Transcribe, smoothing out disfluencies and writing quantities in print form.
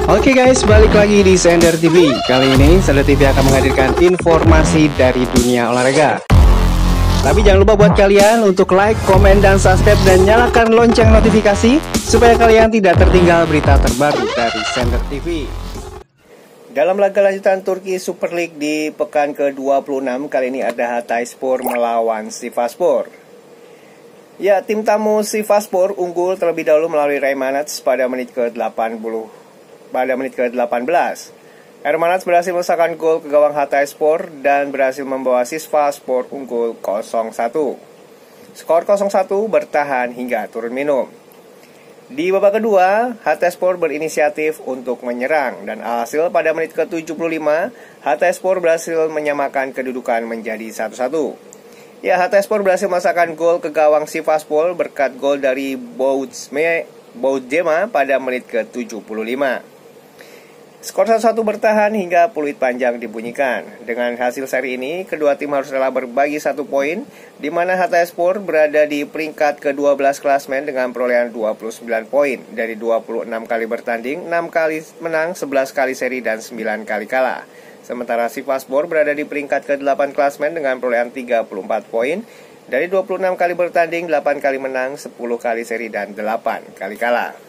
Oke guys, balik lagi di Sender TV. Kali ini Sender TV akan menghadirkan informasi dari dunia olahraga. Tapi jangan lupa buat kalian untuk like, komen, dan subscribe, dan nyalakan lonceng notifikasi supaya kalian tidak tertinggal berita terbaru dari Sender TV. Dalam laga lanjutan Turki Super League di pekan ke-26, kali ini ada Hatayspor melawan Sivasspor. Ya, tim tamu Sivasspor unggul terlebih dahulu melalui Raymanats pada menit ke-18. Hermanats berhasil mengesahkan gol ke gawang Hatayspor dan berhasil membawa Sivasspor unggul 0-1. Skor 0-1 bertahan hingga turun minum. Di babak kedua, Hatayspor berinisiatif untuk menyerang dan alhasil pada menit ke-75, Hatayspor berhasil menyamakan kedudukan menjadi 1-1. Ya, Hatayspor berhasil memasakkan gol ke gawang Sivasspor berkat gol dari Boudjema pada menit ke-75. Skor 1-1 bertahan hingga peluit panjang dibunyikan. Dengan hasil seri ini, kedua tim harus rela berbagi 1 poin, di mana Hatayspor berada di peringkat ke-12 klasmen dengan perolehan 29 poin dari 26 kali bertanding, 6 kali menang, 11 kali seri, dan 9 kali kalah. Sementara Sivasspor berada di peringkat ke-8 klasmen dengan perolehan 34 poin dari 26 kali bertanding, 8 kali menang, 10 kali seri, dan 8 kali kalah.